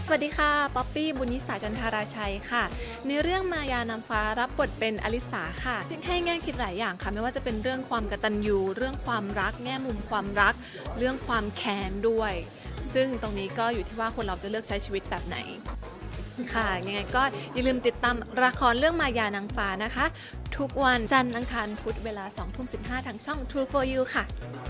สวัสดีค่ะป๊อปปี้บุญนิสาจันทาราชัยค่ะในเรื่องมายานางฟ้ารับบทเป็นอลิสาค่ะให้แง่คิดหลายอย่างค่ะไม่ว่าจะเป็นเรื่องความกตัญญูเรื่องความรักแง่มุมความรักเรื่องความแค้นด้วยซึ่งตรงนี้ก็อยู่ที่ว่าคนเราจะเลือกใช้ชีวิตแบบไหนค่ะยังไงก็อย่าลืมติดตามละครเรื่องมายานางฟ้านะคะทุกวันจันทร์อังคารพุธเวลา 20:15 ทางช่อง True for You ค่ะ